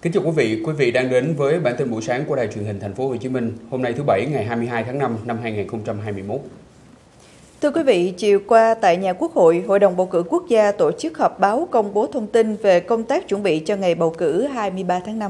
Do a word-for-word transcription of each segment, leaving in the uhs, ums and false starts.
Kính chào quý vị, quý vị đang đến với bản tin buổi sáng của Đài Truyền hình Thành phố Hồ Chí Minh. Hôm nay thứ Bảy ngày hai mươi hai tháng năm năm hai nghìn không trăm hai mươi mốt. Thưa quý vị, chiều qua tại nhà Quốc hội, Hội đồng bầu cử quốc gia tổ chức họp báo công bố thông tin về công tác chuẩn bị cho ngày bầu cử hai mươi ba tháng năm.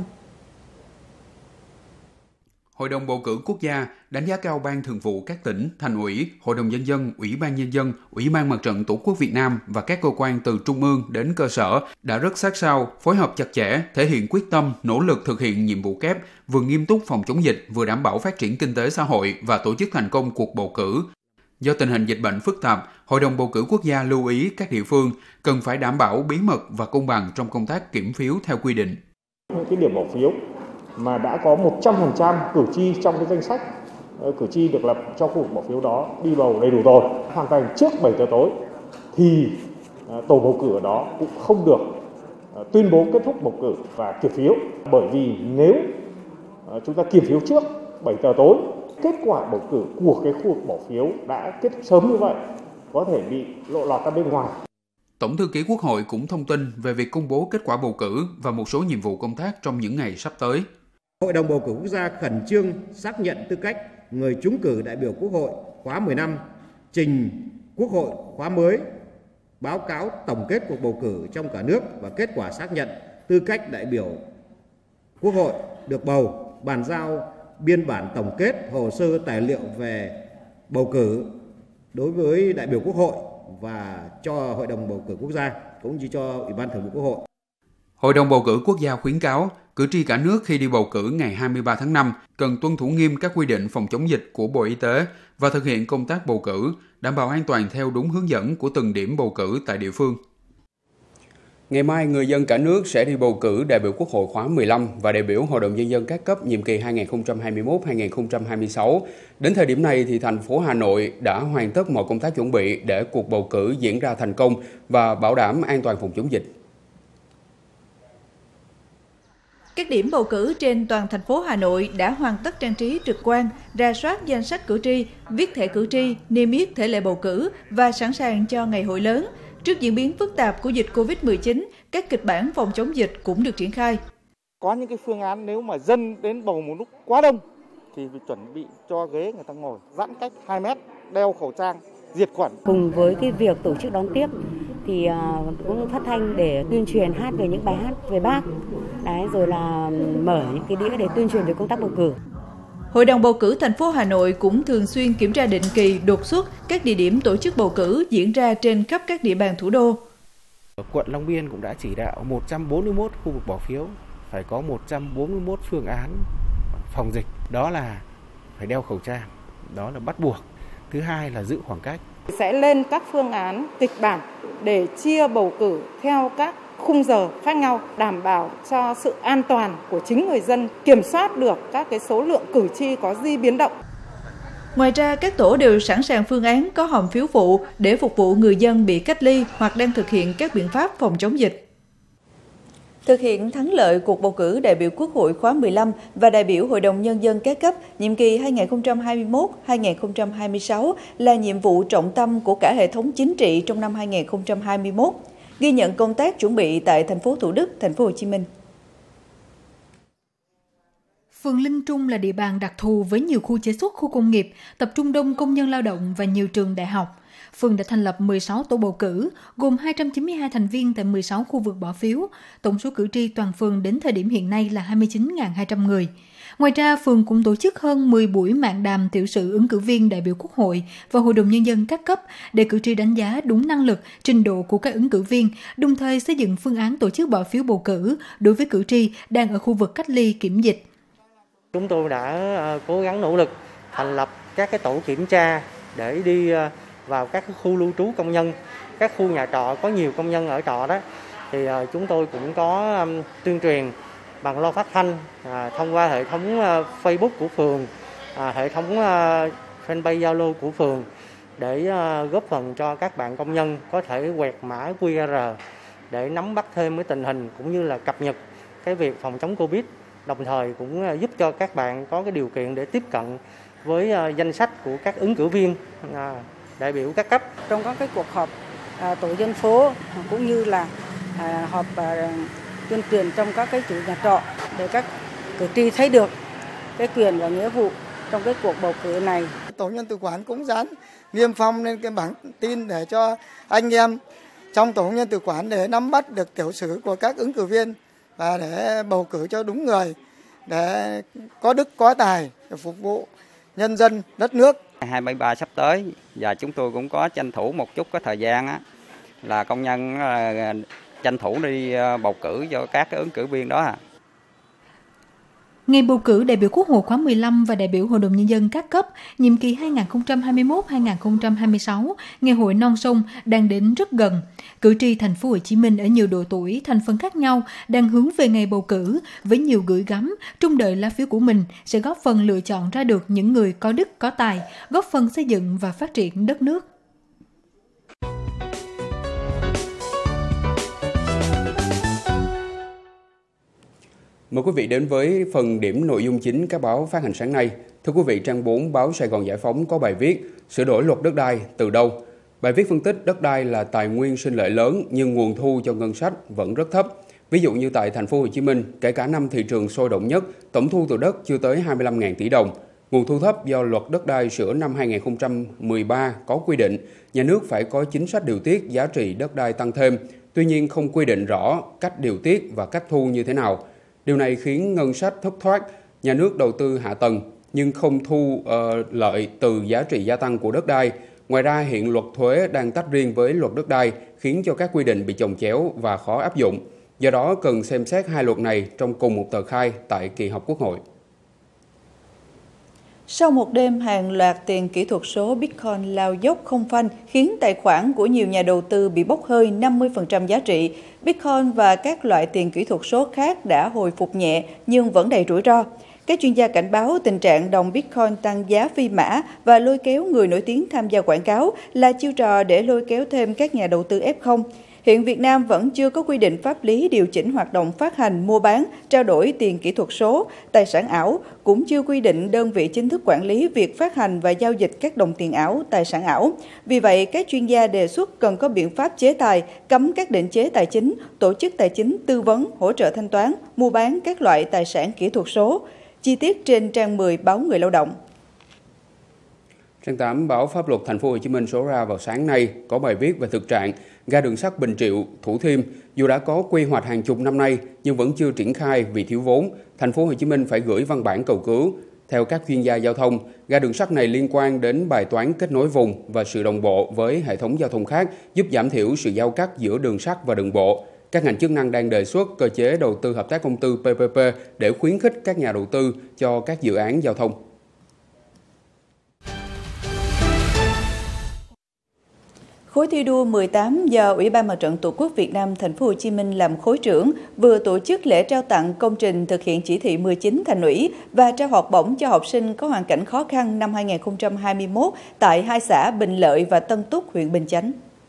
Hội đồng bầu cử quốc gia đánh giá cao Ban Thường vụ các tỉnh, Thành ủy, Hội đồng Nhân dân, Ủy ban Nhân dân, Ủy ban Mặt trận Tổ quốc Việt Nam và các cơ quan từ trung ương đến cơ sở đã rất sát sao, phối hợp chặt chẽ, thể hiện quyết tâm, nỗ lực thực hiện nhiệm vụ kép, vừa nghiêm túc phòng chống dịch, vừa đảm bảo phát triển kinh tế xã hội và tổ chức thành công cuộc bầu cử. Do tình hình dịch bệnh phức tạp, Hội đồng bầu cử quốc gia lưu ý các địa phương cần phải đảm bảo bí mật và công bằng trong công tác kiểm phiếu theo quy định. Những cái điểm bỏ phiếu mà đã có một trăm phần trăm cử tri trong cái danh sách cử tri được lập cho khu vực bỏ phiếu đó đi bầu đầy đủ rồi, hoàn thành trước bảy giờ tối thì tổ bầu cử ở đó cũng không được tuyên bố kết thúc bầu cử và kiểm phiếu, bởi vì nếu chúng ta kiểm phiếu trước bảy giờ tối, kết quả bầu cử của cái khu vực bỏ phiếu đã kết thúc sớm như vậy có thể bị lộ lọt ra bên ngoài. Tổng thư ký Quốc hội cũng thông tin về việc công bố kết quả bầu cử và một số nhiệm vụ công tác trong những ngày sắp tới. Hội đồng bầu cử quốc gia khẩn trương xác nhận tư cách người trúng cử đại biểu Quốc hội khóa mười lăm, trình Quốc hội khóa mới, báo cáo tổng kết cuộc bầu cử trong cả nước và kết quả xác nhận tư cách đại biểu Quốc hội được bầu, bàn giao biên bản tổng kết hồ sơ tài liệu về bầu cử đối với đại biểu Quốc hội và cho Hội đồng bầu cử quốc gia cũng như cho Ủy ban Thường vụ Quốc hội. Hội đồng bầu cử quốc gia khuyến cáo cử tri cả nước khi đi bầu cử ngày hai mươi ba tháng năm cần tuân thủ nghiêm các quy định phòng chống dịch của Bộ Y tế và thực hiện công tác bầu cử, đảm bảo an toàn theo đúng hướng dẫn của từng điểm bầu cử tại địa phương. Ngày mai, người dân cả nước sẽ đi bầu cử đại biểu Quốc hội khóa mười lăm và đại biểu Hội đồng Nhân dân các cấp nhiệm kỳ hai nghìn không trăm hai mươi mốt đến hai nghìn không trăm hai mươi sáu. Đến thời điểm này, thì thành phố Hà Nội đã hoàn tất mọi công tác chuẩn bị để cuộc bầu cử diễn ra thành công và bảo đảm an toàn phòng chống dịch. Các điểm bầu cử trên toàn thành phố Hà Nội đã hoàn tất trang trí trực quan, rà soát danh sách cử tri, viết thẻ cử tri, niêm yết thể lệ bầu cử và sẵn sàng cho ngày hội lớn. Trước diễn biến phức tạp của dịch covid mười chín, các kịch bản phòng chống dịch cũng được triển khai. Có những cái phương án nếu mà dân đến bầu một lúc quá đông thì phải chuẩn bị cho ghế người ta ngồi giãn cách hai mét, đeo khẩu trang, diệt khuẩn. Cùng với cái việc tổ chức đón tiếp thì cũng phát thanh để tuyên truyền hát về những bài hát về Bác. Đấy, rồi là mở những cái đĩa để tuyên truyền về công tác bầu cử. Hội đồng bầu cử thành phố Hà Nội cũng thường xuyên kiểm tra định kỳ đột xuất các địa điểm tổ chức bầu cử diễn ra trên khắp các địa bàn thủ đô. Quận Long Biên cũng đã chỉ đạo một trăm bốn mươi mốt khu vực bỏ phiếu phải có một trăm bốn mươi mốt phương án phòng dịch. Đó là phải đeo khẩu trang, đó là bắt buộc. Thứ hai là giữ khoảng cách. Sẽ lên các phương án kịch bản để chia bầu cử theo các khung giờ khác nhau, đảm bảo cho sự an toàn của chính người dân, kiểm soát được các cái số lượng cử tri có di biến động. Ngoài ra, các tổ đều sẵn sàng phương án có hòm phiếu phụ để phục vụ người dân bị cách ly hoặc đang thực hiện các biện pháp phòng chống dịch. Thực hiện thắng lợi cuộc bầu cử đại biểu Quốc hội khóa mười lăm và đại biểu Hội đồng Nhân dân các cấp nhiệm kỳ hai nghìn không trăm hai mươi mốt đến hai nghìn không trăm hai mươi sáu là nhiệm vụ trọng tâm của cả hệ thống chính trị trong năm hai nghìn không trăm hai mươi mốt. Ghi nhận công tác chuẩn bị tại thành phố Thủ Đức, thành phố Hồ Chí Minh. Phường Linh Trung là địa bàn đặc thù với nhiều khu chế xuất, khu công nghiệp, tập trung đông công nhân lao động và nhiều trường đại học. Phường đã thành lập mười sáu tổ bầu cử, gồm hai trăm chín mươi hai thành viên tại mười sáu khu vực bỏ phiếu. Tổng số cử tri toàn phường đến thời điểm hiện nay là hai mươi chín nghìn hai trăm người. Ngoài ra, phường cũng tổ chức hơn mười buổi mạn đàm tiểu sử ứng cử viên đại biểu Quốc hội và Hội đồng Nhân dân các cấp để cử tri đánh giá đúng năng lực, trình độ của các ứng cử viên, đồng thời xây dựng phương án tổ chức bỏ phiếu bầu cử đối với cử tri đang ở khu vực cách ly kiểm dịch. Chúng tôi đã cố gắng nỗ lực thành lập các cái tổ kiểm tra để đi vào các khu lưu trú công nhân, các khu nhà trọ có nhiều công nhân ở trọ đó, thì chúng tôi cũng có tuyên truyền bằng loa phát thanh, à, thông qua hệ thống uh, Facebook của phường, à, hệ thống uh, fanpage Zalo của phường để uh, góp phần cho các bạn công nhân có thể quẹt mã quy rờ để nắm bắt thêm cái tình hình cũng như là cập nhật cái việc phòng chống Covid, đồng thời cũng uh, giúp cho các bạn có cái điều kiện để tiếp cận với uh, danh sách của các ứng cử viên uh, đại biểu các cấp. Trong các cái cuộc họp uh, tổ dân phố cũng như là uh, họp uh, tuyên truyền trong các cái chủ nhà trọ để các cử tri thấy được cái quyền và nghĩa vụ trong cái cuộc bầu cử này. Tổ nhân tự quản cũng dán niêm phong lên cái bảng tin để cho anh em trong tổ nhân tự quản để nắm bắt được tiểu sử của các ứng cử viên và để bầu cử cho đúng người, để có đức có tài để phục vụ nhân dân đất nước. hai mươi ba sắp tới và chúng tôi cũng có tranh thủ một chút có thời gian á, là công nhân là tranh thủ đi bầu cử cho các cái ứng cử viên đó. À. Ngày bầu cử đại biểu Quốc hội khóa mười lăm và đại biểu Hội đồng Nhân dân các cấp, nhiệm kỳ hai nghìn không trăm hai mươi mốt đến hai nghìn không trăm hai mươi sáu, ngày hội non sông đang đến rất gần. Cử tri thành phố Hồ Chí Minh ở nhiều độ tuổi, thành phần khác nhau đang hướng về ngày bầu cử với nhiều gửi gắm, trông đợi lá phiếu của mình sẽ góp phần lựa chọn ra được những người có đức có tài, góp phần xây dựng và phát triển đất nước. Mời quý vị đến với phần điểm nội dung chính các báo phát hành sáng nay. Thưa quý vị, trang bốn báo Sài Gòn Giải Phóng có bài viết sửa đổi luật đất đai từ đâu? Bài viết phân tích đất đai là tài nguyên sinh lợi lớn nhưng nguồn thu cho ngân sách vẫn rất thấp. Ví dụ như tại thành phố Hồ Chí Minh, kể cả năm thị trường sôi động nhất, tổng thu từ đất chưa tới hai mươi lăm nghìn tỷ đồng. Nguồn thu thấp do luật đất đai sửa năm hai nghìn không trăm mười ba có quy định nhà nước phải có chính sách điều tiết giá trị đất đai tăng thêm, tuy nhiên không quy định rõ cách điều tiết và cách thu như thế nào. Điều này khiến ngân sách thất thoát, nhà nước đầu tư hạ tầng nhưng không thu uh, lợi từ giá trị gia tăng của đất đai. Ngoài ra, hiện luật thuế đang tách riêng với luật đất đai, khiến cho các quy định bị chồng chéo và khó áp dụng. Do đó, cần xem xét hai luật này trong cùng một tờ khai tại kỳ họp Quốc hội. Sau một đêm, hàng loạt tiền kỹ thuật số Bitcoin lao dốc không phanh khiến tài khoản của nhiều nhà đầu tư bị bốc hơi năm mươi phần trăm giá trị. Bitcoin và các loại tiền kỹ thuật số khác đã hồi phục nhẹ nhưng vẫn đầy rủi ro. Các chuyên gia cảnh báo tình trạng đồng Bitcoin tăng giá phi mã và lôi kéo người nổi tiếng tham gia quảng cáo là chiêu trò để lôi kéo thêm các nhà đầu tư ép không. Hiện Việt Nam vẫn chưa có quy định pháp lý điều chỉnh hoạt động phát hành, mua bán, trao đổi tiền kỹ thuật số, tài sản ảo, cũng chưa quy định đơn vị chính thức quản lý việc phát hành và giao dịch các đồng tiền ảo, tài sản ảo. Vì vậy, các chuyên gia đề xuất cần có biện pháp chế tài, cấm các định chế tài chính, tổ chức tài chính tư vấn, hỗ trợ thanh toán, mua bán các loại tài sản kỹ thuật số. Chi tiết trên trang mười báo Người Lao động. Trang tám báo Pháp luật Thành phố Hồ Chí Minh số ra vào sáng nay có bài viết về thực trạng ga đường sắt Bình Triệu, Thủ Thiêm dù đã có quy hoạch hàng chục năm nay nhưng vẫn chưa triển khai vì thiếu vốn. Thành phố Hồ Chí Minh phải gửi văn bản cầu cứu. Theo các chuyên gia giao thông, ga đường sắt này liên quan đến bài toán kết nối vùng và sự đồng bộ với hệ thống giao thông khác, giúp giảm thiểu sự giao cắt giữa đường sắt và đường bộ. Các ngành chức năng đang đề xuất cơ chế đầu tư hợp tác công tư pê pê pê để khuyến khích các nhà đầu tư cho các dự án giao thông. Khối thi đua mười tám do Ủy ban Mặt trận Tổ quốc Việt Nam Thành phố Hồ Chí Minh làm khối trưởng vừa tổ chức lễ trao tặng công trình thực hiện chỉ thị mười chín Thành ủy và trao học bổng cho học sinh có hoàn cảnh khó khăn năm hai nghìn không trăm hai mươi mốt tại hai xã Bình Lợi và Tân Túc, huyện Bình Chánh.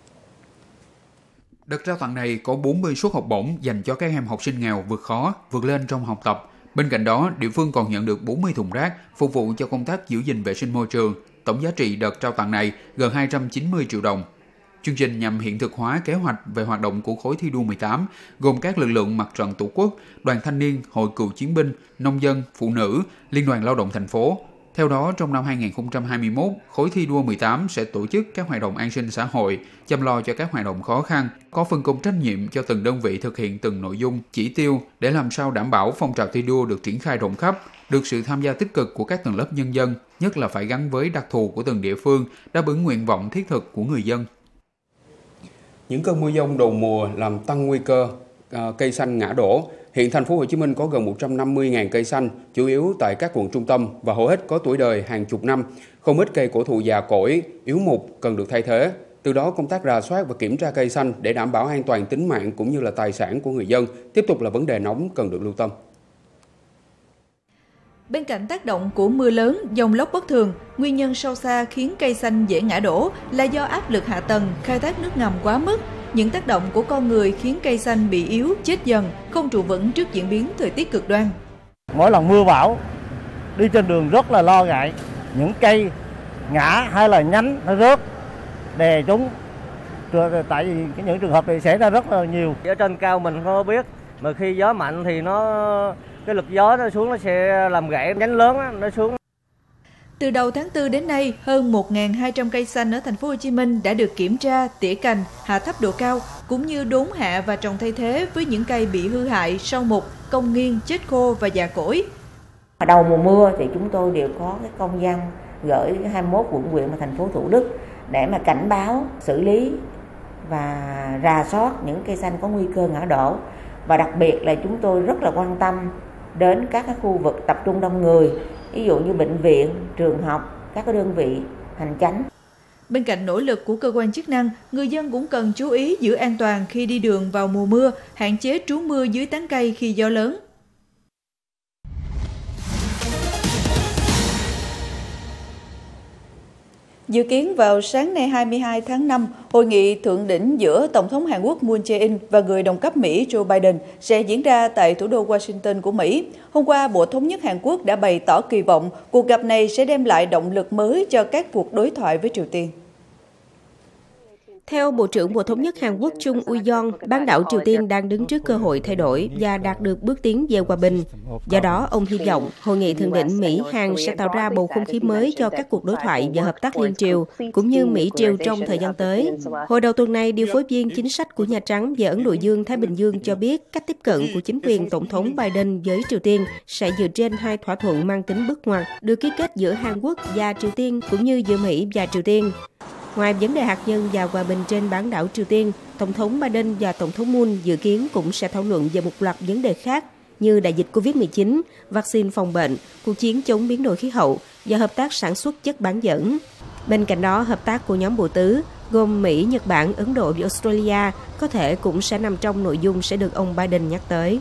Đợt trao tặng này có bốn mươi suất học bổng dành cho các em học sinh nghèo vượt khó, vượt lên trong học tập. Bên cạnh đó, địa phương còn nhận được bốn mươi thùng rác phục vụ cho công tác giữ gìn vệ sinh môi trường. Tổng giá trị đợt trao tặng này gần hai trăm chín mươi triệu đồng. Chương trình nhằm hiện thực hóa kế hoạch về hoạt động của khối thi đua mười tám, gồm các lực lượng Mặt trận Tổ quốc, Đoàn Thanh niên, Hội Cựu chiến binh, Nông dân, Phụ nữ, Liên đoàn Lao động thành phố. Theo đó, trong năm hai nghìn không trăm hai mươi mốt, khối thi đua mười tám sẽ tổ chức các hoạt động an sinh xã hội, chăm lo cho các hoạt động khó khăn, có phân công trách nhiệm cho từng đơn vị thực hiện từng nội dung, chỉ tiêu để làm sao đảm bảo phong trào thi đua được triển khai rộng khắp, được sự tham gia tích cực của các tầng lớp nhân dân, nhất là phải gắn với đặc thù của từng địa phương, đáp ứng nguyện vọng thiết thực của người dân. Những cơn mưa dông đầu mùa làm tăng nguy cơ uh, cây xanh ngã đổ. Hiện thành phố Hồ Chí Minh có gần một trăm năm mươi nghìn cây xanh, chủ yếu tại các quận trung tâm và hầu hết có tuổi đời hàng chục năm. Không ít cây cổ thụ già cỗi, yếu mục cần được thay thế. Từ đó công tác rà soát và kiểm tra cây xanh để đảm bảo an toàn tính mạng cũng như là tài sản của người dân tiếp tục là vấn đề nóng cần được lưu tâm. Bên cạnh tác động của mưa lớn, dòng lốc bất thường, nguyên nhân sâu xa khiến cây xanh dễ ngã đổ là do áp lực hạ tầng, khai thác nước ngầm quá mức. Những tác động của con người khiến cây xanh bị yếu, chết dần, không trụ vững trước diễn biến thời tiết cực đoan. Mỗi lần mưa bão, đi trên đường rất là lo ngại, những cây ngã hay là nhánh nó rớt, đè chúng. Tại vì những trường hợp này xảy ra rất là nhiều. Ở trên cao mình không biết, mà khi gió mạnh thì nó cái lực gió nó xuống nó sẽ làm gãy nhánh lớn đó, nó xuống. Từ đầu tháng tư đến nay, hơn một nghìn hai trăm cây xanh ở thành phố Hồ Chí Minh đã được kiểm tra, tỉa cành, hạ thấp độ cao cũng như đốn hạ và trồng thay thế với những cây bị hư hại, sâu mục, cong nghiêng, chết khô và già cỗi. Đầu mùa mưa thì chúng tôi đều có cái công văn gửi hai mươi mốt quận huyện và thành phố Thủ Đức để mà cảnh báo, xử lý và rà soát những cây xanh có nguy cơ ngã đổ. Và đặc biệt là chúng tôi rất là quan tâm đến các cái khu vực tập trung đông người, ví dụ như bệnh viện, trường học, các cái đơn vị hành chánh. Bên cạnh nỗ lực của cơ quan chức năng, người dân cũng cần chú ý giữ an toàn khi đi đường vào mùa mưa, hạn chế trú mưa dưới tán cây khi gió lớn. Dự kiến vào sáng nay hai mươi hai tháng năm, hội nghị thượng đỉnh giữa Tổng thống Hàn Quốc Moon Jae-in và người đồng cấp Mỹ Joe Biden sẽ diễn ra tại thủ đô Washington của Mỹ. Hôm qua, Bộ Thống nhất Hàn Quốc đã bày tỏ kỳ vọng cuộc gặp này sẽ đem lại động lực mới cho các cuộc đối thoại với Triều Tiên. Theo Bộ trưởng Bộ Thống nhất Hàn Quốc Chung Eui-yong, bán đảo Triều Tiên đang đứng trước cơ hội thay đổi và đạt được bước tiến về hòa bình. Do đó, ông hy vọng hội nghị thượng đỉnh Mỹ-Hàn sẽ tạo ra bầu không khí mới cho các cuộc đối thoại và hợp tác liên triều, cũng như Mỹ-Triều trong thời gian tới. Hồi đầu tuần này, điều phối viên chính sách của Nhà Trắng về Ấn Độ Dương-Thái Bình Dương cho biết cách tiếp cận của chính quyền Tổng thống Biden với Triều Tiên sẽ dựa trên hai thỏa thuận mang tính bước ngoặt được ký kết giữa Hàn Quốc và Triều Tiên, cũng như giữa Mỹ và Triều Tiên. Ngoài vấn đề hạt nhân và hòa bình trên bán đảo Triều Tiên, Tổng thống Biden và Tổng thống Moon dự kiến cũng sẽ thảo luận về một loạt vấn đề khác như đại dịch covid mười chín, vaccine phòng bệnh, cuộc chiến chống biến đổi khí hậu và hợp tác sản xuất chất bán dẫn. Bên cạnh đó, hợp tác của nhóm bộ tứ gồm Mỹ, Nhật Bản, Ấn Độ và Australia có thể cũng sẽ nằm trong nội dung sẽ được ông Biden nhắc tới.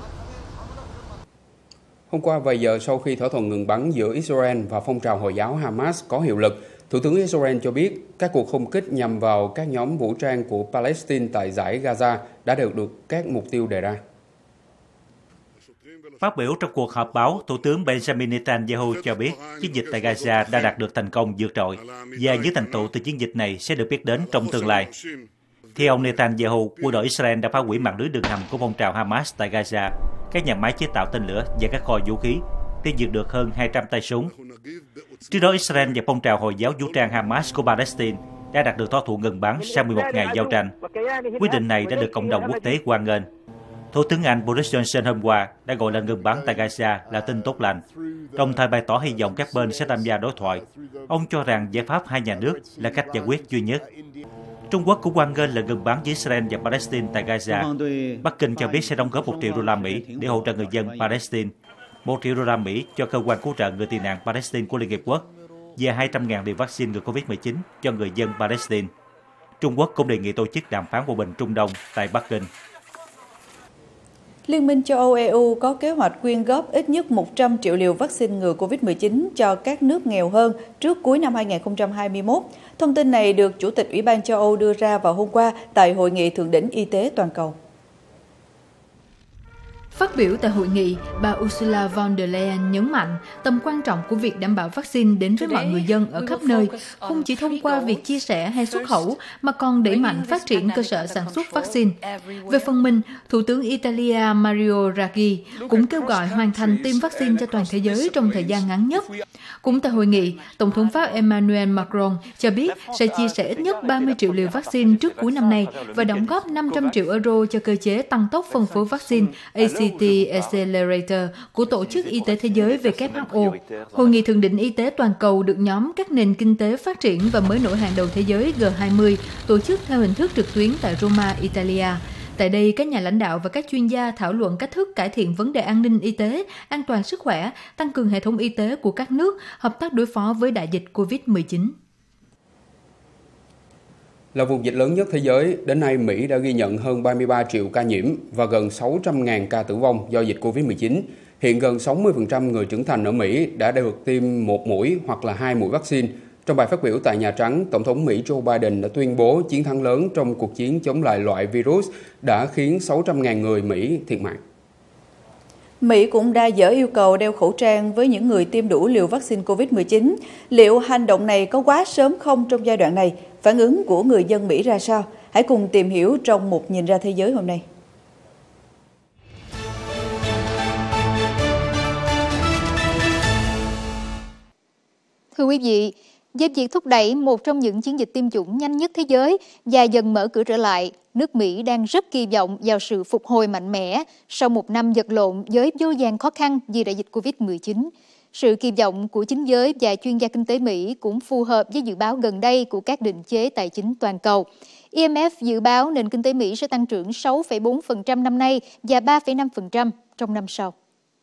Hôm qua, vài giờ sau khi thỏa thuận ngừng bắn giữa Israel và phong trào Hồi giáo Hamas có hiệu lực, Thủ tướng Israel cho biết các cuộc không kích nhằm vào các nhóm vũ trang của Palestine tại dải Gaza đã đạt được các mục tiêu đề ra. Phát biểu trong cuộc họp báo, Thủ tướng Benjamin Netanyahu cho biết chiến dịch tại Gaza đã đạt được thành công vượt trội và những thành tựu từ chiến dịch này sẽ được biết đến trong tương lai. Theo ông Netanyahu, quân đội Israel đã phá hủy mạng lưới đường hầm của phong trào Hamas tại Gaza, các nhà máy chế tạo tên lửa và các kho vũ khí, tiêu diệt được hơn hai trăm tay súng. Trước đó, Israel và phong trào Hồi giáo vũ trang Hamas của Palestine đã đạt được thỏa thuận ngừng bắn sau mười một ngày giao tranh. Quyết định này đã được cộng đồng quốc tế hoan nghênh. Thủ tướng Anh Boris Johnson hôm qua đã gọi lệnh ngừng bắn tại Gaza là tin tốt lành, đồng thời bày tỏ hy vọng các bên sẽ tham gia đối thoại. Ông cho rằng giải pháp hai nhà nước là cách giải quyết duy nhất. Trung Quốc cũng hoan nghênh lệnh ngừng bắn giữa Israel và Palestine tại Gaza. Bắc Kinh cho biết sẽ đóng góp một triệu đô la Mỹ để hỗ trợ người dân Palestine, một triệu đô la Mỹ cho cơ quan cứu trợ người tị nạn Palestine của Liên Hiệp Quốc và hai trăm nghìn liều vaccine ngừa covid mười chín cho người dân Palestine. Trung Quốc cũng đề nghị tổ chức đàm phán hòa bình Trung Đông tại Bắc Kinh. Liên minh châu Âu E U có kế hoạch quyên góp ít nhất một trăm triệu liều vaccine ngừa covid mười chín cho các nước nghèo hơn trước cuối năm hai nghìn không trăm hai mươi mốt. Thông tin này được Chủ tịch Ủy ban châu Âu đưa ra vào hôm qua tại Hội nghị Thượng đỉnh Y tế Toàn cầu. Phát biểu tại hội nghị, bà Ursula von der Leyen nhấn mạnh tầm quan trọng của việc đảm bảo vaccine đến với mọi người dân ở khắp nơi, không chỉ thông qua việc chia sẻ hay xuất khẩu, mà còn đẩy mạnh phát triển cơ sở sản xuất vaccine. Về phần mình, Thủ tướng Italia Mario Draghi cũng kêu gọi hoàn thành tiêm vaccine cho toàn thế giới trong thời gian ngắn nhất. Cũng tại hội nghị, Tổng thống Pháp Emmanuel Macron cho biết sẽ chia sẻ ít nhất ba mươi triệu liều vaccine trước cuối năm nay và đóng góp năm trăm triệu euro cho cơ chế tăng tốc phân phối vaccine A C T Accelerator của Tổ chức Y tế Thế giới W H O. Hội nghị thượng đỉnh y tế toàn cầu được nhóm các nền kinh tế phát triển và mới nổi hàng đầu thế giới G hai mươi tổ chức theo hình thức trực tuyến tại Roma, Italia. Tại đây, các nhà lãnh đạo và các chuyên gia thảo luận cách thức cải thiện vấn đề an ninh y tế, an toàn sức khỏe, tăng cường hệ thống y tế của các nước, hợp tác đối phó với đại dịch covid mười chín. Là vùng dịch lớn nhất thế giới, đến nay Mỹ đã ghi nhận hơn ba mươi ba triệu ca nhiễm và gần sáu trăm nghìn ca tử vong do dịch covid mười chín. Hiện gần sáu mươi phần trăm người trưởng thành ở Mỹ đã được tiêm một mũi hoặc là hai mũi vaccine. Trong bài phát biểu tại Nhà Trắng, Tổng thống Mỹ Joe Biden đã tuyên bố chiến thắng lớn trong cuộc chiến chống lại loại virus đã khiến sáu trăm nghìn người Mỹ thiệt mạng. Mỹ cũng đã dỡ yêu cầu đeo khẩu trang với những người tiêm đủ liều vaccine covid mười chín. Liệu hành động này có quá sớm không trong giai đoạn này? Phản ứng của người dân Mỹ ra sao? Hãy cùng tìm hiểu trong một Nhìn ra thế giới hôm nay. Thưa quý vị, với việc thúc đẩy một trong những chiến dịch tiêm chủng nhanh nhất thế giới và dần mở cửa trở lại, nước Mỹ đang rất kỳ vọng vào sự phục hồi mạnh mẽ sau một năm vật lộn với vô vàn khó khăn vì đại dịch Covid mười chín. Sự kỳ vọng của chính giới và chuyên gia kinh tế Mỹ cũng phù hợp với dự báo gần đây của các định chế tài chính toàn cầu. I M F dự báo nền kinh tế Mỹ sẽ tăng trưởng sáu phẩy bốn phần trăm năm nay và ba phẩy năm phần trăm trong năm sau.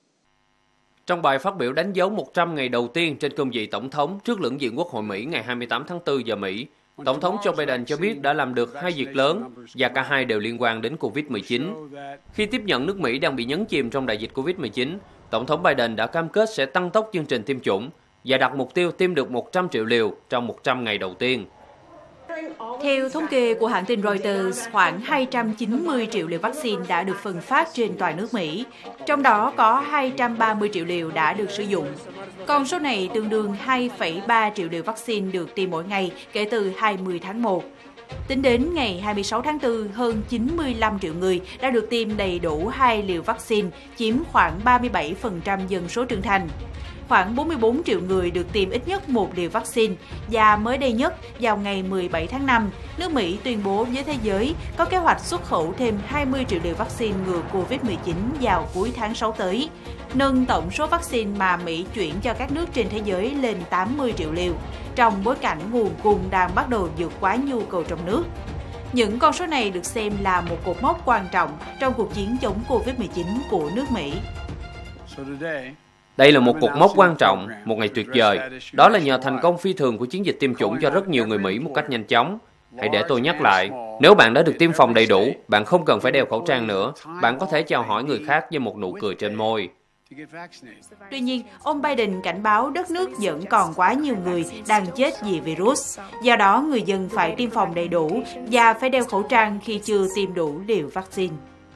Trong bài phát biểu đánh dấu một trăm ngày đầu tiên trên cương vị Tổng thống trước lưỡng viện Quốc hội Mỹ ngày hai mươi tám tháng tư giờ Mỹ, Tổng thống Joe Biden cho biết đã làm được hai việc lớn và cả hai đều liên quan đến Covid mười chín. Khi tiếp nhận nước Mỹ đang bị nhấn chìm trong đại dịch Covid mười chín, Tổng thống Biden đã cam kết sẽ tăng tốc chương trình tiêm chủng và đặt mục tiêu tiêm được một trăm triệu liều trong một trăm ngày đầu tiên. Theo thống kê của hãng tin Reuters, khoảng hai trăm chín mươi triệu liều vaccine đã được phân phát trên toàn nước Mỹ, trong đó có hai trăm ba mươi triệu liều đã được sử dụng. Con số này tương đương hai phẩy ba triệu liều vaccine được tiêm mỗi ngày kể từ hai mươi tháng một. Tính đến ngày hai mươi sáu tháng tư, hơn chín mươi lăm triệu người đã được tiêm đầy đủ hai liều vaccine, chiếm khoảng ba mươi bảy phần trăm dân số trưởng thành. Khoảng bốn mươi bốn triệu người được tiêm ít nhất một liều vaccine và mới đây nhất, vào ngày mười bảy tháng năm, nước Mỹ tuyên bố với thế giới có kế hoạch xuất khẩu thêm hai mươi triệu liều vaccine ngừa Covid mười chín vào cuối tháng sáu tới, nâng tổng số vaccine mà Mỹ chuyển cho các nước trên thế giới lên tám mươi triệu liều, trong bối cảnh nguồn cung đang bắt đầu vượt quá nhu cầu trong nước. Những con số này được xem là một cột mốc quan trọng trong cuộc chiến chống Covid mười chín của nước Mỹ. Đây là một cột mốc quan trọng, một ngày tuyệt vời. Đó là nhờ thành công phi thường của chiến dịch tiêm chủng cho rất nhiều người Mỹ một cách nhanh chóng. Hãy để tôi nhắc lại, nếu bạn đã được tiêm phòng đầy đủ, bạn không cần phải đeo khẩu trang nữa. Bạn có thể chào hỏi người khác với một nụ cười trên môi. Tuy nhiên, ông Biden cảnh báo đất nước vẫn còn quá nhiều người đang chết vì virus. Do đó, người dân phải tiêm phòng đầy đủ và phải đeo khẩu trang khi chưa tiêm đủ liều vaccine.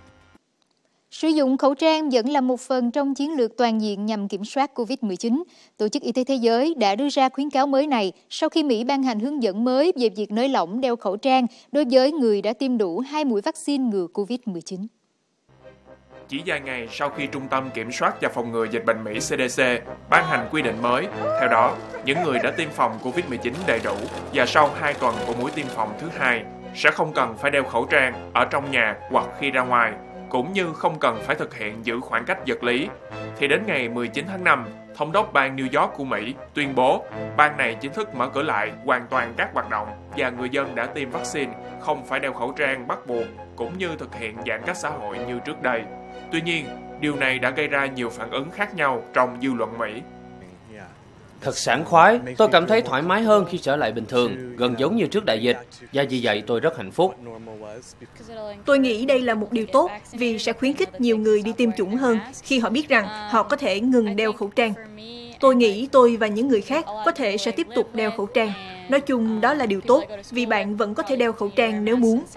Sử dụng khẩu trang vẫn là một phần trong chiến lược toàn diện nhằm kiểm soát Covid mười chín. Tổ chức Y tế Thế giới đã đưa ra khuyến cáo mới này sau khi Mỹ ban hành hướng dẫn mới về việc nới lỏng đeo khẩu trang đối với người đã tiêm đủ hai mũi vaccine ngừa Covid mười chín. Chỉ vài ngày sau khi Trung tâm Kiểm soát và Phòng ngừa Dịch bệnh Mỹ C D C ban hành quy định mới, theo đó, những người đã tiêm phòng Covid mười chín đầy đủ và sau hai tuần của mũi tiêm phòng thứ hai sẽ không cần phải đeo khẩu trang ở trong nhà hoặc khi ra ngoài, cũng như không cần phải thực hiện giữ khoảng cách vật lý, thì đến ngày mười chín tháng năm, Thống đốc bang New York của Mỹ tuyên bố bang này chính thức mở cửa lại hoàn toàn các hoạt động và người dân đã tiêm vaccine không phải đeo khẩu trang bắt buộc cũng như thực hiện giãn cách xã hội như trước đây. Tuy nhiên, điều này đã gây ra nhiều phản ứng khác nhau trong dư luận Mỹ. Thật sảng khoái, tôi cảm thấy thoải mái hơn khi trở lại bình thường, gần giống như trước đại dịch, và vì vậy tôi rất hạnh phúc. Tôi nghĩ đây là một điều tốt vì sẽ khuyến khích nhiều người đi tiêm chủng hơn khi họ biết rằng họ có thể ngừng đeo khẩu trang. Tôi nghĩ tôi và những người khác có thể sẽ tiếp tục đeo khẩu trang. Nói chung đó là điều tốt vì bạn vẫn có thể đeo khẩu trang nếu muốn.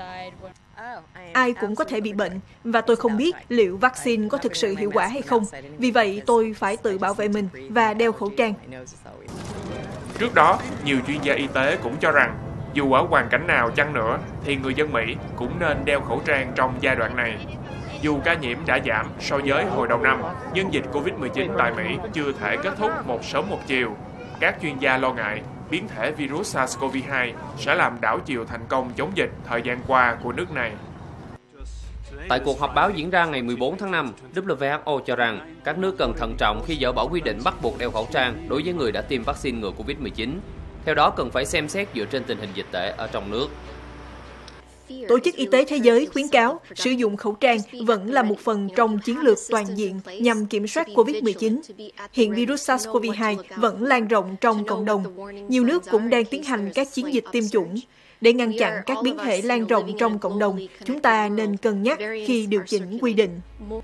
Ai cũng có thể bị bệnh và tôi không biết liệu vaccine có thực sự hiệu quả hay không. Vì vậy tôi phải tự bảo vệ mình và đeo khẩu trang. Trước đó, nhiều chuyên gia y tế cũng cho rằng dù ở hoàn cảnh nào chăng nữa thì người dân Mỹ cũng nên đeo khẩu trang trong giai đoạn này. Dù ca nhiễm đã giảm so với hồi đầu năm, nhưng dịch Covid mười chín tại Mỹ chưa thể kết thúc một sớm một chiều. Các chuyên gia lo ngại biến thể virus SARS-xê o vê hai sẽ làm đảo chiều thành công chống dịch thời gian qua của nước này. Tại cuộc họp báo diễn ra ngày mười bốn tháng năm, W H O cho rằng các nước cần thận trọng khi dỡ bỏ quy định bắt buộc đeo khẩu trang đối với người đã tiêm vaccine ngừa Covid mười chín. Theo đó, cần phải xem xét dựa trên tình hình dịch tễ ở trong nước. Tổ chức Y tế Thế giới khuyến cáo sử dụng khẩu trang vẫn là một phần trong chiến lược toàn diện nhằm kiểm soát Covid mười chín. Hiện virus SARS-xê o vê hai vẫn lan rộng trong cộng đồng. Nhiều nước cũng đang tiến hành các chiến dịch tiêm chủng. Để ngăn chặn các biến thể lan rộng trong cộng đồng, chúng ta nên cân nhắc khi điều chỉnh quy định.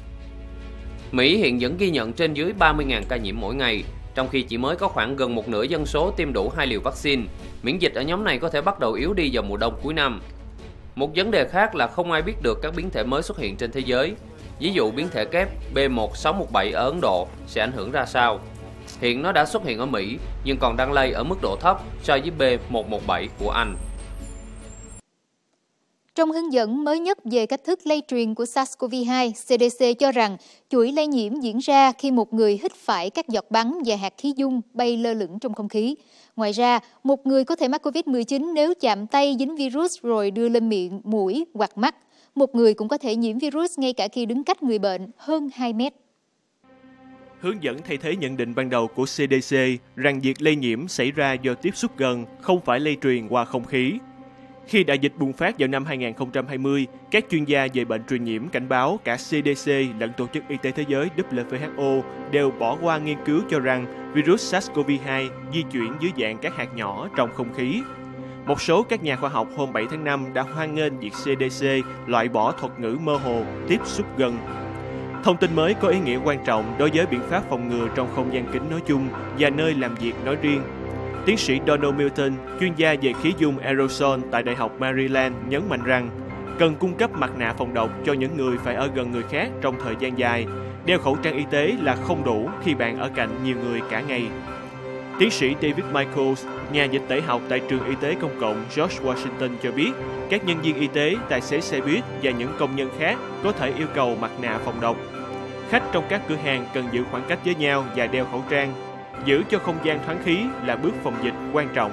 Mỹ hiện vẫn ghi nhận trên dưới ba mươi nghìn ca nhiễm mỗi ngày, trong khi chỉ mới có khoảng gần một nửa dân số tiêm đủ hai liều vaccine. Miễn dịch ở nhóm này có thể bắt đầu yếu đi vào mùa đông cuối năm. Một vấn đề khác là không ai biết được các biến thể mới xuất hiện trên thế giới. Ví dụ biến thể kép B một sáu một bảy ở Ấn Độ sẽ ảnh hưởng ra sao. Hiện nó đã xuất hiện ở Mỹ, nhưng còn đang lây ở mức độ thấp so với B một một bảy của Anh. Trong hướng dẫn mới nhất về cách thức lây truyền của SARS-xê o vê hai, xê đê xê cho rằng chuỗi lây nhiễm diễn ra khi một người hít phải các giọt bắn và hạt khí dung bay lơ lửng trong không khí. Ngoài ra, một người có thể mắc covid mười chín nếu chạm tay dính virus rồi đưa lên miệng, mũi hoặc mắt. Một người cũng có thể nhiễm virus ngay cả khi đứng cách người bệnh hơn hai mét. Hướng dẫn thay thế nhận định ban đầu của xê đê xê rằng việc lây nhiễm xảy ra do tiếp xúc gần, không phải lây truyền qua không khí. Khi đại dịch bùng phát vào năm hai nghìn không trăm hai mươi, các chuyên gia về bệnh truyền nhiễm cảnh báo cả xê đê xê lẫn Tổ chức Y tế Thế giới W H O đều bỏ qua nghiên cứu cho rằng virus SARS-xê o vê hai di chuyển dưới dạng các hạt nhỏ trong không khí. Một số các nhà khoa học hôm bảy tháng năm đã hoan nghênh việc xê đê xê loại bỏ thuật ngữ mơ hồ tiếp xúc gần. Thông tin mới có ý nghĩa quan trọng đối với biện pháp phòng ngừa trong không gian kính nói chung và nơi làm việc nói riêng. Tiến sĩ Donald Milton, chuyên gia về khí dung aerosol tại Đại học Maryland nhấn mạnh rằng cần cung cấp mặt nạ phòng độc cho những người phải ở gần người khác trong thời gian dài. Đeo khẩu trang y tế là không đủ khi bạn ở cạnh nhiều người cả ngày. Tiến sĩ David Michaels, nhà dịch tễ học tại trường y tế công cộng George Washington cho biết, các nhân viên y tế, tài xế xe buýt và những công nhân khác có thể yêu cầu mặt nạ phòng độc. Khách trong các cửa hàng cần giữ khoảng cách với nhau và đeo khẩu trang. Giữ cho không gian thoáng khí là bước phòng dịch quan trọng.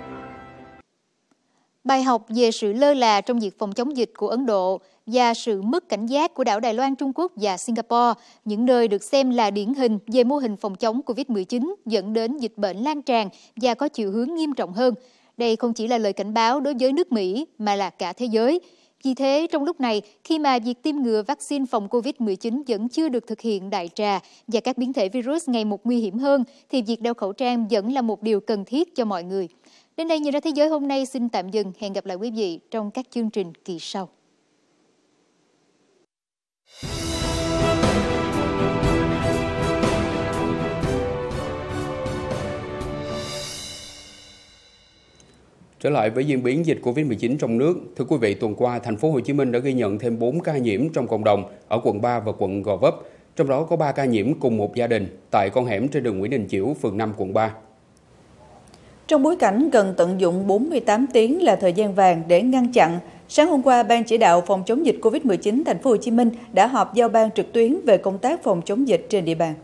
Bài học về sự lơ là trong việc phòng chống dịch của Ấn Độ và sự mất cảnh giác của đảo Đài Loan, Trung Quốc và Singapore, những nơi được xem là điển hình về mô hình phòng chống covid mười chín dẫn đến dịch bệnh lan tràn và có chiều hướng nghiêm trọng hơn. Đây không chỉ là lời cảnh báo đối với nước Mỹ mà là cả thế giới. Vì thế, trong lúc này, khi mà việc tiêm ngừa vaccine phòng covid mười chín vẫn chưa được thực hiện đại trà và các biến thể virus ngày một nguy hiểm hơn, thì việc đeo khẩu trang vẫn là một điều cần thiết cho mọi người. Đến đây, Nhìn Ra Thế Giới hôm nay xin tạm dừng. Hẹn gặp lại quý vị trong các chương trình kỳ sau. Trở lại với diễn biến dịch covid mười chín trong nước, thưa quý vị, tuần qua thành phố Hồ Chí Minh đã ghi nhận thêm bốn ca nhiễm trong cộng đồng ở quận ba và quận Gò Vấp, trong đó có ba ca nhiễm cùng một gia đình tại con hẻm trên đường Nguyễn Đình Chiểu, phường năm, quận ba. Trong bối cảnh cần tận dụng bốn mươi tám tiếng là thời gian vàng để ngăn chặn, sáng hôm qua, Ban chỉ đạo phòng chống dịch covid mười chín thành phố Hồ Chí Minh đã họp giao ban trực tuyến về công tác phòng chống dịch trên địa bàn.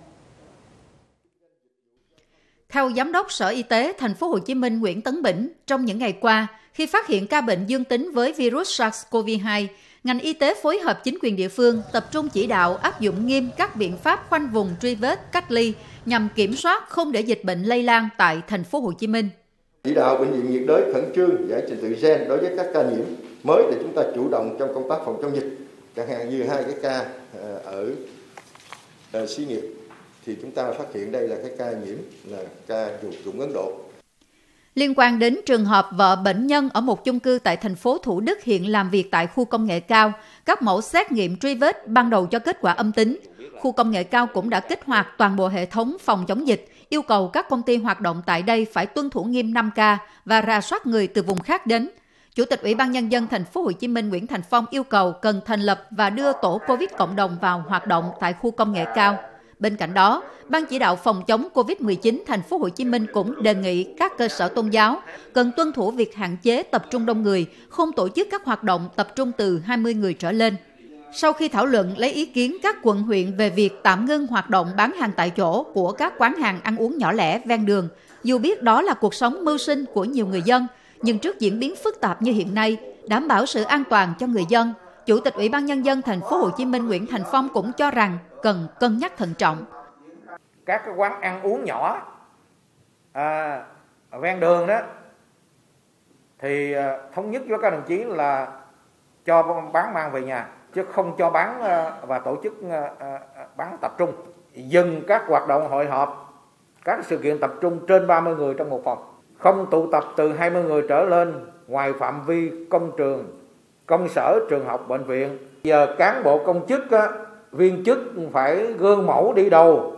Theo Giám đốc Sở Y tế thành phố Hồ Chí Minh Nguyễn Tấn Bỉnh, trong những ngày qua, khi phát hiện ca bệnh dương tính với virus SARS-xê o vê hai, ngành y tế phối hợp chính quyền địa phương tập trung chỉ đạo áp dụng nghiêm các biện pháp khoanh vùng truy vết, cách ly nhằm kiểm soát không để dịch bệnh lây lan tại thành phố Hồ Chí Minh. Chỉ đạo bệnh viện nhiệt đới khẩn trương giải trình tự gen đối với các ca nhiễm mới để chúng ta chủ động trong công tác phòng chống dịch. Chẳng hạn như hai cái ca ở, ở xí nghiệp thì chúng ta phát hiện đây là cái ca nhiễm là ca Dũng Ấn Độ. Liên quan đến trường hợp vợ bệnh nhân ở một chung cư tại thành phố Thủ Đức hiện làm việc tại khu công nghệ cao, các mẫu xét nghiệm truy vết ban đầu cho kết quả âm tính. Khu công nghệ cao cũng đã kích hoạt toàn bộ hệ thống phòng chống dịch, yêu cầu các công ty hoạt động tại đây phải tuân thủ nghiêm năm K và rà soát người từ vùng khác đến. Chủ tịch Ủy ban Nhân dân thành phố Hồ Chí Minh Nguyễn Thành Phong yêu cầu cần thành lập và đưa tổ Covid cộng đồng vào hoạt động tại khu công nghệ cao. Bên cạnh đó, Ban chỉ đạo phòng chống covid mười chín thành phố Hồ Chí Minh cũng đề nghị các cơ sở tôn giáo cần tuân thủ việc hạn chế tập trung đông người, không tổ chức các hoạt động tập trung từ hai mươi người trở lên. Sau khi thảo luận lấy ý kiến các quận huyện về việc tạm ngưng hoạt động bán hàng tại chỗ của các quán hàng ăn uống nhỏ lẻ ven đường, dù biết đó là cuộc sống mưu sinh của nhiều người dân, nhưng trước diễn biến phức tạp như hiện nay, đảm bảo sự an toàn cho người dân, Chủ tịch Ủy ban Nhân dân thành phố Hồ Chí Minh Nguyễn Thành Phong cũng cho rằng cần cân nhắc thận trọng. Các cái quán ăn uống nhỏ à, ở ven đường đó thì à, thống nhất với các đồng chí là cho bán mang về nhà, chứ không cho bán à, và tổ chức à, bán tập trung. Dừng các hoạt động hội họp, các sự kiện tập trung trên ba mươi người trong một phòng, không tụ tập từ hai mươi người trở lên ngoài phạm vi công trường, công sở, trường học, bệnh viện. Giờ cán bộ công chức, viên chức phải gương mẫu đi đầu,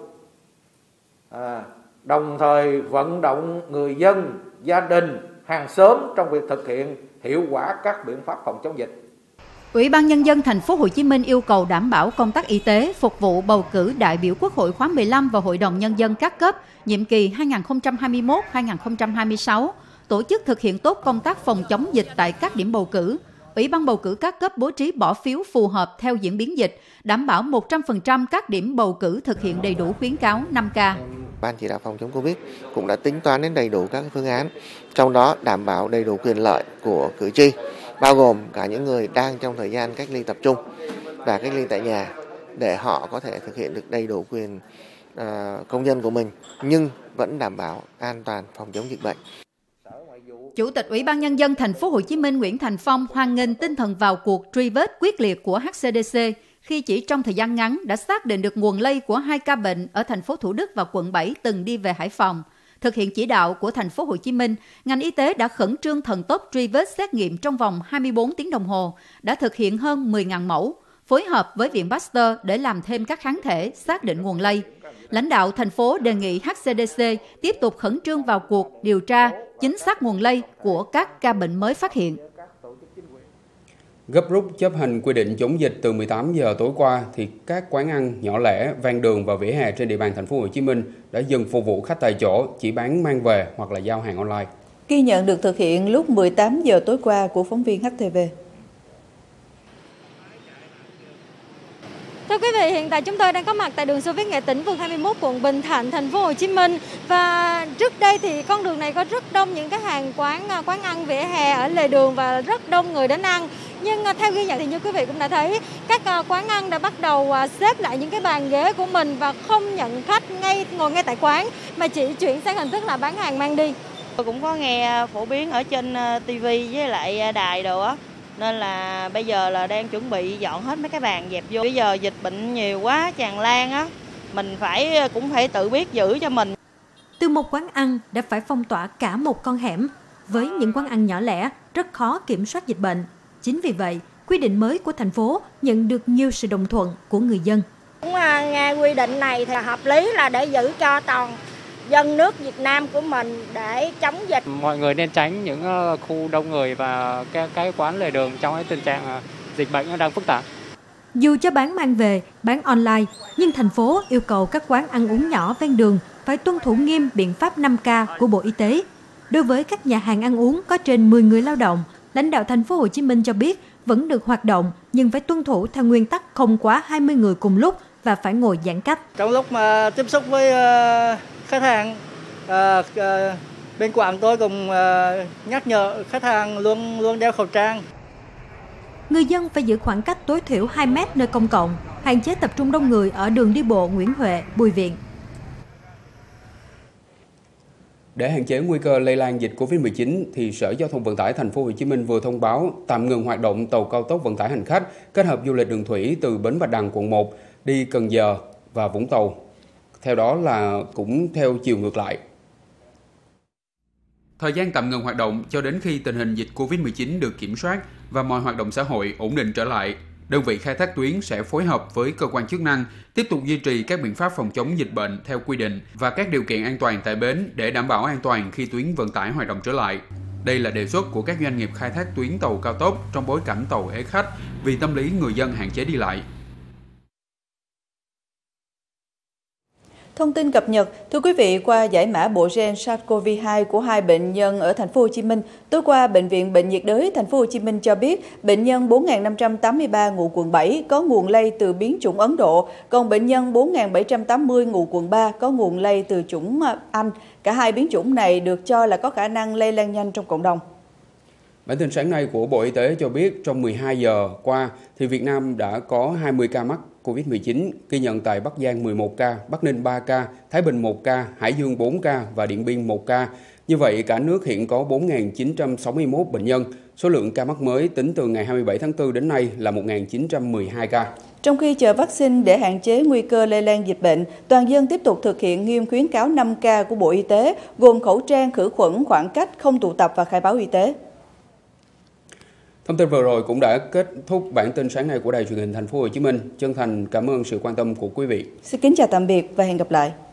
à, đồng thời vận động người dân, gia đình, hàng xóm trong việc thực hiện hiệu quả các biện pháp phòng chống dịch. Ủy ban Nhân dân thành phố Hồ Chí Minh yêu cầu đảm bảo công tác y tế phục vụ bầu cử đại biểu Quốc hội khóa mười lăm và Hội đồng Nhân dân các cấp nhiệm kỳ hai nghìn không trăm hai mươi mốt đến hai nghìn không trăm hai mươi sáu, tổ chức thực hiện tốt công tác phòng chống dịch tại các điểm bầu cử, Ủy ban bầu cử các cấp bố trí bỏ phiếu phù hợp theo diễn biến dịch, đảm bảo một trăm phần trăm các điểm bầu cử thực hiện đầy đủ khuyến cáo năm K. Ban chỉ đạo phòng chống Covid cũng đã tính toán đến đầy đủ các phương án, trong đó đảm bảo đầy đủ quyền lợi của cử tri, bao gồm cả những người đang trong thời gian cách ly tập trung và cách ly tại nhà, để họ có thể thực hiện được đầy đủ quyền uh, công dân của mình, nhưng vẫn đảm bảo an toàn phòng chống dịch bệnh. Chủ tịch Ủy ban Nhân dân Thành phố Hồ Chí Minh Nguyễn Thành Phong hoan nghênh tinh thần vào cuộc truy vết quyết liệt của hát xê đê xê khi chỉ trong thời gian ngắn đã xác định được nguồn lây của hai ca bệnh ở thành phố Thủ Đức và quận bảy từng đi về Hải Phòng. Thực hiện chỉ đạo của Thành phố Hồ Chí Minh, ngành y tế đã khẩn trương thần tốc truy vết xét nghiệm trong vòng hai mươi bốn tiếng đồng hồ, đã thực hiện hơn mười nghìn mẫu, phối hợp với Viện Pasteur để làm thêm các kháng thể xác định nguồn lây. Lãnh đạo thành phố đề nghị hát xê đê xê tiếp tục khẩn trương vào cuộc điều tra chính xác nguồn lây của các ca bệnh mới phát hiện. Gấp rút chấp hành quy định chống dịch từ mười tám giờ tối qua thì các quán ăn nhỏ lẻ ven đường và vỉa hè trên địa bàn Thành phố Hồ Chí Minh đã dừng phục vụ khách tại chỗ, chỉ bán mang về hoặc là giao hàng online. Ghi nhận được thực hiện lúc mười tám giờ tối qua của phóng viên hát tê vê. Thưa quý vị, hiện tại chúng tôi đang có mặt tại đường Xô Viết Nghệ Tĩnh, phường hai mươi mốt, quận Bình Thạnh, Thành phố Hồ Chí Minh. Và trước đây thì con đường này có rất đông những cái hàng quán quán ăn vỉa hè ở lề đường và rất đông người đến ăn. Nhưng theo ghi nhận thì như quý vị cũng đã thấy, các quán ăn đã bắt đầu xếp lại những cái bàn ghế của mình và không nhận khách ngay ngồi ngay tại quán, mà chỉ chuyển sang hình thức là bán hàng mang đi. Tôi cũng có nghe phổ biến ở trên ti vi với lại đài đồ á, nên là bây giờ là đang chuẩn bị dọn hết mấy cái bàn dẹp vô. Bây giờ dịch bệnh nhiều quá, tràn lan á, mình phải cũng phải tự biết giữ cho mình. Từ một quán ăn đã phải phong tỏa cả một con hẻm, với những quán ăn nhỏ lẻ rất khó kiểm soát dịch bệnh. Chính vì vậy, quy định mới của thành phố nhận được nhiều sự đồng thuận của người dân. Cũng nghe quy định này thì hợp lý, là để giữ cho toàn dân nước Việt Nam của mình để chống dịch. Mọi người nên tránh những khu đông người và cái, cái quán lề đường trong cái tình trạng dịch bệnh nó đang phức tạp. Dù cho bán mang về, bán online, nhưng thành phố yêu cầu các quán ăn uống nhỏ ven đường phải tuân thủ nghiêm biện pháp năm K của Bộ Y tế. Đối với các nhà hàng ăn uống có trên mười người lao động, lãnh đạo Thành phố Hồ Chí Minh cho biết vẫn được hoạt động nhưng phải tuân thủ theo nguyên tắc không quá hai mươi người cùng lúc và phải ngồi giãn cách. Trong lúc mà tiếp xúc với uh, khách hàng, uh, uh, bên quán tôi cũng uh, nhắc nhở khách hàng luôn luôn đeo khẩu trang. Người dân phải giữ khoảng cách tối thiểu hai mét nơi công cộng, hạn chế tập trung đông người ở đường đi bộ Nguyễn Huệ, Bùi Viện. Để hạn chế nguy cơ lây lan dịch Covid mười chín, thì Sở Giao thông Vận tải Thành phố Hồ Chí Minh vừa thông báo tạm ngừng hoạt động tàu cao tốc vận tải hành khách kết hợp du lịch đường thủy từ bến Bạch Đằng quận một đi Cần Giờ và Vũng Tàu. Theo đó là cũng theo chiều ngược lại. Thời gian tạm ngừng hoạt động cho đến khi tình hình dịch Covid mười chín được kiểm soát và mọi hoạt động xã hội ổn định trở lại. Đơn vị khai thác tuyến sẽ phối hợp với cơ quan chức năng tiếp tục duy trì các biện pháp phòng chống dịch bệnh theo quy định và các điều kiện an toàn tại bến để đảm bảo an toàn khi tuyến vận tải hoạt động trở lại. Đây là đề xuất của các doanh nghiệp khai thác tuyến tàu cao tốc trong bối cảnh tàu ế khách vì tâm lý người dân hạn chế đi lại. Thông tin cập nhật, thưa quý vị, qua giải mã bộ gen SARS-xê o vê hai của hai bệnh nhân ở Thành phố Hồ Chí Minh, tối qua Bệnh viện Bệnh nhiệt đới Thành phố Hồ Chí Minh cho biết bệnh nhân bốn nghìn năm trăm tám mươi ba ngụ quận bảy có nguồn lây từ biến chủng Ấn Độ, còn bệnh nhân bốn nghìn bảy trăm tám mươi ngụ quận ba có nguồn lây từ chủng Anh. Cả hai biến chủng này được cho là có khả năng lây lan nhanh trong cộng đồng. Bản tin sáng nay của Bộ Y tế cho biết trong mười hai giờ qua thì Việt Nam đã có hai mươi ca mắc Covid mười chín, ghi nhận tại Bắc Giang mười một ca, Bắc Ninh ba ca, Thái Bình một ca, Hải Dương bốn ca và Điện Biên một ca. Như vậy, cả nước hiện có bốn nghìn chín trăm sáu mươi mốt bệnh nhân. Số lượng ca mắc mới tính từ ngày hai mươi bảy tháng tư đến nay là một nghìn chín trăm mười hai ca. Trong khi chờ vaccine để hạn chế nguy cơ lây lan dịch bệnh, toàn dân tiếp tục thực hiện nghiêm khuyến cáo năm K của Bộ Y tế, gồm khẩu trang, khử khuẩn, khoảng cách, không tụ tập và khai báo y tế. Thông tin vừa rồi cũng đã kết thúc bản tin sáng nay của Đài Truyền hình Thành phố Hồ Chí Minh. Chân thành cảm ơn sự quan tâm của quý vị. Xin kính chào tạm biệt và hẹn gặp lại.